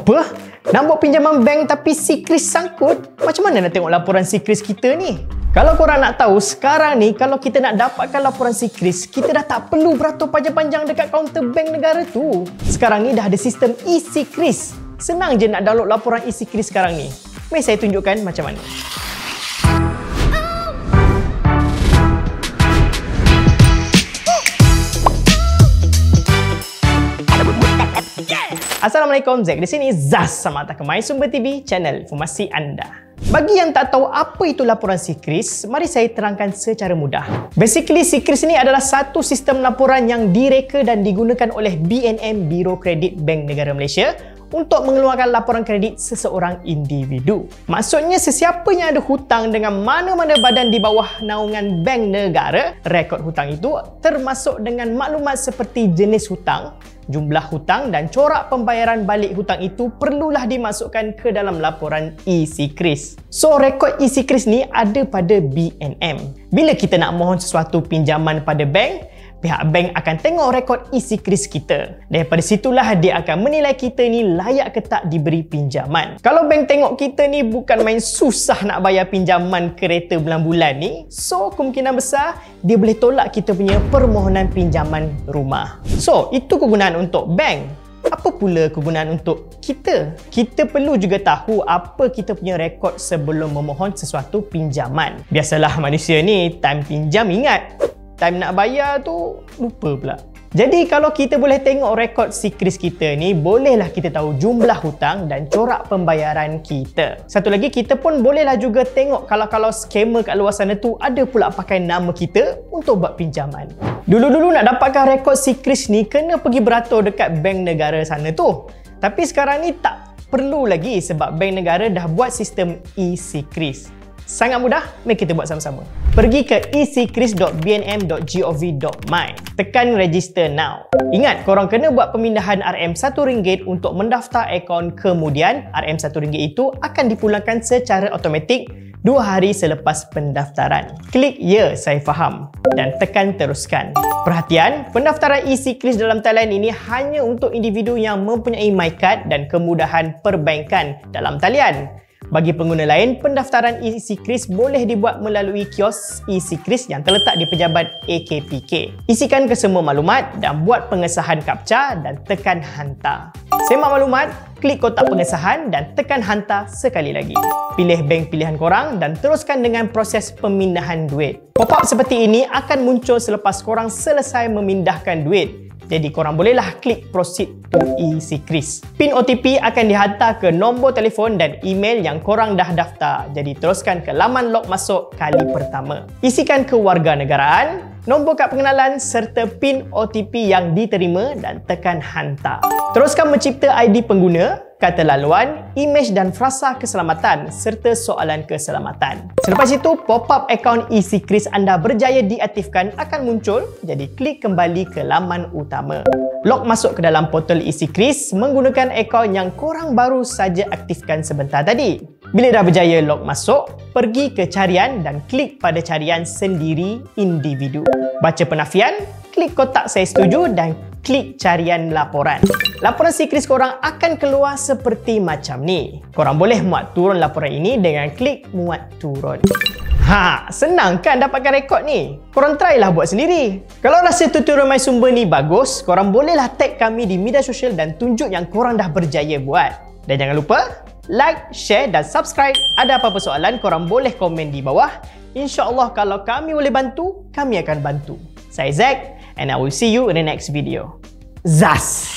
Apa? Nak buat pinjaman bank tapi Sikris sangkut? Macam mana nak tengok laporan Sikris kita ni? Kalau korang nak tahu, sekarang ni kalau kita nak dapatkan laporan Sikris, kita dah tak perlu beratur panjang-panjang dekat kaunter bank negara tu. Sekarang ni dah ada sistem e-Sikris. Senang je nak download laporan e-Sikris sekarang ni. Mari saya tunjukkan macam mana. Assalamualaikum, Zack di sini. Zaz sama tak kemai Sumber TV, channel informasi anda. Bagi yang tak tahu apa itu laporan Sikris, mari saya terangkan secara mudah. Basically, Sikris ni adalah satu sistem laporan yang direka dan digunakan oleh BNM, Biro Kredit Bank Negara Malaysia, untuk mengeluarkan laporan kredit seseorang individu. Maksudnya, sesiapa yang ada hutang dengan mana-mana badan di bawah naungan bank negara, rekod hutang itu termasuk dengan maklumat seperti jenis hutang, jumlah hutang dan corak pembayaran balik hutang itu perlulah dimasukkan ke dalam laporan e-Sikris. So, rekod e-Sikris ni ada pada BNM. Bila kita nak mohon sesuatu pinjaman pada bank, pihak bank akan tengok rekod e-Sikris kita. Daripada situlah dia akan menilai kita ni layak ke tak diberi pinjaman. Kalau bank tengok kita ni bukan main susah nak bayar pinjaman kereta bulan-bulan ni, so kemungkinan besar dia boleh tolak kita punya permohonan pinjaman rumah. So, itu kegunaan untuk bank. Apa pula kegunaan untuk kita? Kita perlu juga tahu apa kita punya rekod sebelum memohon sesuatu pinjaman. Biasalah manusia ni, time pinjam ingat, time nak bayar tu lupa pula. Jadi kalau kita boleh tengok rekod Sikris kita ni, bolehlah kita tahu jumlah hutang dan corak pembayaran kita. Satu lagi, kita pun bolehlah juga tengok kalau skamer kat luar sana tu ada pula pakai nama kita untuk buat pinjaman. Dulu-dulu nak dapatkan rekod Sikris ni kena pergi beratur dekat bank negara sana tu. Tapi sekarang ni tak perlu lagi sebab bank negara dah buat sistem e-Sikris. Sangat mudah, mari kita buat sama-sama. Pergi ke e-Sikris.bnm.gov.my. Tekan register now. Ingat, korang kena buat pemindahan RM1 untuk mendaftar akaun, kemudian RM1 itu akan dipulangkan secara automatik 2 hari selepas pendaftaran. Klik ya, saya faham dan tekan teruskan. Perhatian, pendaftaran e-Sikris dalam talian ini hanya untuk individu yang mempunyai MyCard dan kemudahan perbankan dalam talian. Bagi pengguna lain, pendaftaran e-Sikris boleh dibuat melalui kios e-Sikris yang terletak di pejabat AKPK. Isikan kesemua maklumat dan buat pengesahan kapca dan tekan hantar. Semak maklumat, klik kotak pengesahan dan tekan hantar sekali lagi. Pilih bank pilihan korang dan teruskan dengan proses pemindahan duit. Pop-up seperti ini akan muncul selepas korang selesai memindahkan duit. Jadi korang bolehlah klik proceed to e-Sikris. PIN OTP akan dihantar ke nombor telefon dan email yang korang dah daftar. Jadi teruskan ke laman log masuk kali pertama. Isikan kewarganegaraan, nombor kad pengenalan serta PIN OTP yang diterima dan tekan hantar. Teruskan mencipta ID pengguna, kata laluan, imej dan frasa keselamatan serta soalan keselamatan. Selepas itu, pop-up akaun e-Sikris anda berjaya diaktifkan akan muncul, jadi klik kembali ke laman utama. Log masuk ke dalam portal e-Sikris menggunakan akaun yang korang baru saja aktifkan sebentar tadi. Bila dah berjaya log masuk, pergi ke carian dan klik pada carian sendiri individu. Baca penafian, klik kotak saya setuju dan klik carian laporan. Laporan Sikris korang akan keluar seperti macam ni. Korang boleh muat turun laporan ini dengan klik muat turun. Senang kan dapatkan rekod ni? Korang try lah buat sendiri. Kalau rasa tutorial My Sumber ni bagus, korang bolehlah tag kami di media sosial dan tunjuk yang korang dah berjaya buat. Dan jangan lupa like, share dan subscribe. Ada apa-apa soalan, korang boleh komen di bawah. InsyaAllah kalau kami boleh bantu, kami akan bantu. Saya Zack and I will see you in the next video. Zaz!